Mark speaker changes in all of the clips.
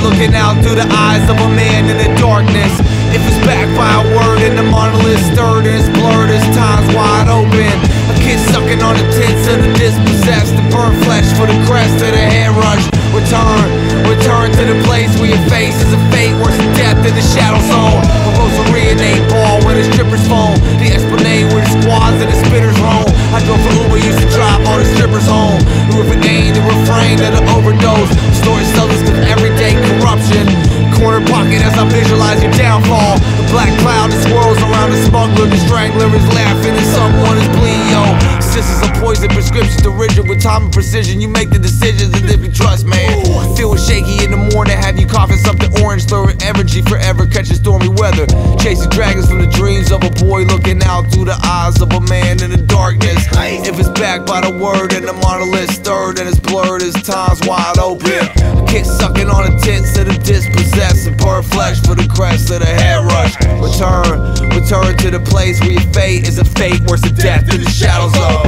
Speaker 1: looking out through the eyes of a man in the darkness. If it's backed by a word and the monolith stirred and it's blurred, as time's wide open. A kid sucking on the tits of the dispossessed, the burnt flesh for the crest of the head rush. Return to the place where your face is a fate, worse than death in the shadow zone. A rosary and 8-ball with a stripper's phone, the Esplanade where the squads and the spitters roam. I drove for Uber, used to drive all the strippers home. The river aim, the refrain of the overdose. Story sellers with everyday corruption. Corner pocket as I visualize your downfall. The black cloud that swirls around the smuggler. The strangler is laughing and someone is bleeding, yo. This is a poison prescription to rigid with time and precision. You make the decisions as if you trust, man. Feel shaky in the morning, have you coughing something orange, throwing energy forever, catching stormy weather. Chasing dragons from the dreams of a boy, looking out through the eyes of a man in the darkness. If it's backed by the word and the monolith stirred and it's blurred, as time's wide open. A kid sucking on the tits of the dispossessed and burnt flesh for the crest of the head rush. Return to the place where your fate is a fate worse than death in the shadow zone.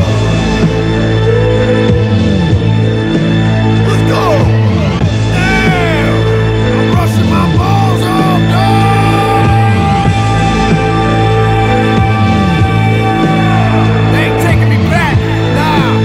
Speaker 1: Let's go! Damn! I'm rushing my balls off, dog! They ain't taking me back, nah.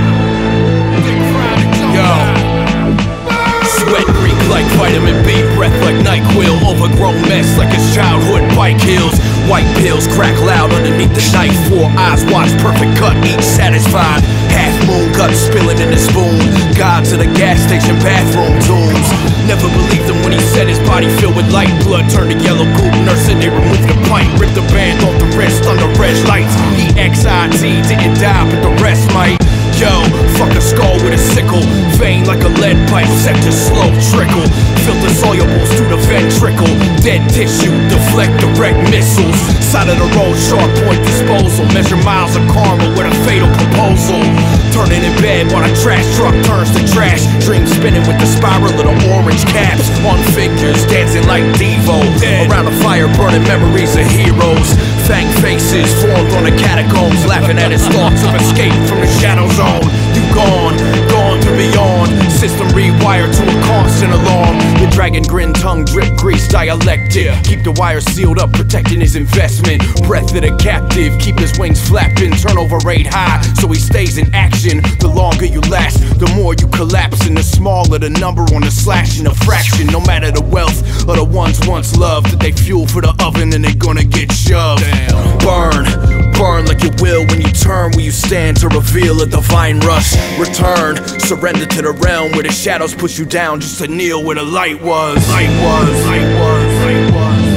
Speaker 1: Yo.
Speaker 2: Sweat reek like vitamin B, breath like NyQuil, overgrown mess like his childhood bike heels. White pills crack loud underneath the knife. 4 eyes watch, perfect cut, each satisfied. Half moon guts spilling in the spoon. Gods of the gas station bathroom tombs. Never believed him when he said his body filled with light. Blood turned to yellow goop, nursing they removed the pipe. Ripped the band off the wrist under red lights. EXIT didn't die but the rest might. Yo, fuck a skull with a sickle. Vein like a lead pipe, set to slow trickle. Filter solubles through the ventricle. Dead tissue, deflect direct missiles. Side of the road, sharp point disposal. Measure miles of karma with a fatal proposal. Turning in bed while the trash truck turns to trash. Dreams spinning with the spiral of the orange caps. On figures, dancing like Devo. Around the fire, burning memories of heroes. Fang faces formed on the catacombs, laughing at his thoughts of escape from the shadow zone. You gone to beyond. System rewired to a constant alarm. The dragon grin, tongue drip, grease dialectic. Keep the wire sealed up, protecting his investment. Breath of the captive, keep his wings flapping. Turnover rate high, so he stays in action. The longer you last, the more you collapse, and the smaller the number on the slash in a fraction. No matter the wealth or the ones once loved, that they fuel for the oven and they gonna get shoved. Burn like you will when you turn, where you stand to reveal a divine rush. Return, surrender to the realm where the shadows push you down just to kneel where the light was.